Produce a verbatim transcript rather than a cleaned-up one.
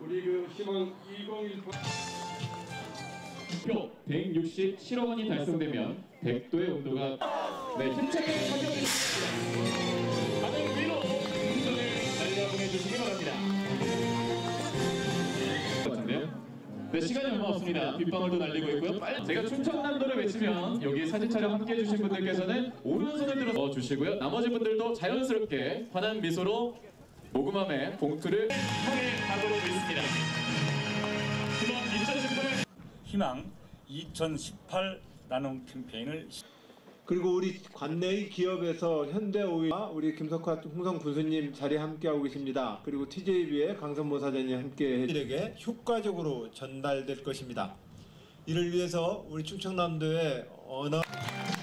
우리 그 희망 이천십팔 표 백육십칠억 원이 달성되면 백도의 온도가 네, 힘차게 가져오겠습니다. 가장 위로 풍선을 날려보내주시기 바랍니다. 같은데요? 네, 시간이 얼마 없습니다. 빗방울도 날리고 있고요. 빨리 제가 충청남도를 외치면 여기 사진 촬영 함께 해주신 분들께서는 오른손을 들어 주시고요. 나머지 분들도 자연스럽게 환한 미소로 모금함에 봉투를 향해 가도록 있습니다. 이번 이천십팔 희망 이천십팔 나눔 캠페인을 그리고 우리 관내의 기업에서 현대오일과 우리 김석화 홍성 군수님 자리에 함께하고 계십니다. 그리고 티제이비의 강선모 사장님 함께 에게 효과적으로 전달될 것입니다. 이를 위해서 우리 충청남도의 언어